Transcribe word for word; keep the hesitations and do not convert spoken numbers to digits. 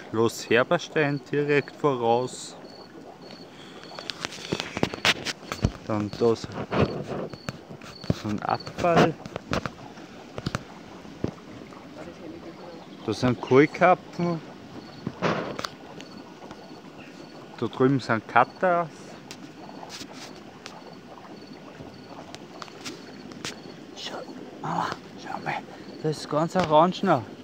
Schloss Herberstein direkt voraus. Dann da so ein Abfall. Da sind Kohlkarpfen. Da drüben sind Katas. Schau, Mama, schau mal, das ist ganz orange noch.